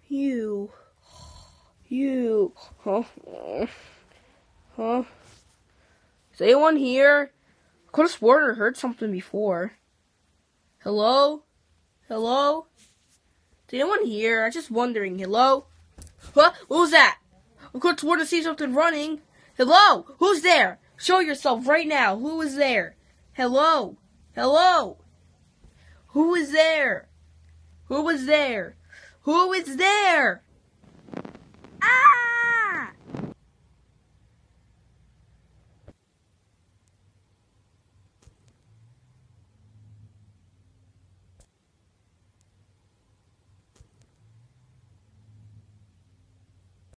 You. Huh? Huh? Is anyone here? I could have sworn I heard something before. Hello? Hello? Is anyone here? I'm just wondering. Hello? What was that? I could have sworn to see something running. Hello? Who's there? Show yourself right now. Who is there? Hello? Hello? Who is there? Who is there? Who is there? Ah!